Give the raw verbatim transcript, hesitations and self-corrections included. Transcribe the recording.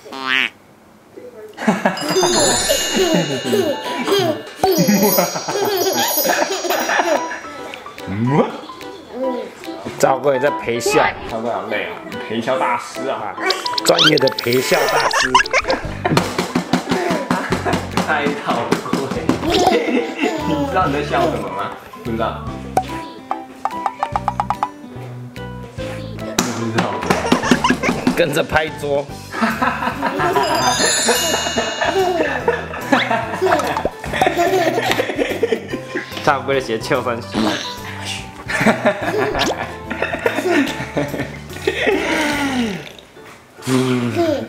哈哈哈哈！赵哥也在陪笑， 赵哥好累啊，陪笑大师啊， 专业的陪笑大师。 太讨厌！你知道你在笑什么吗？不知道。不知道。 跟着拍桌。赵哥的鞋翘上去。嗯。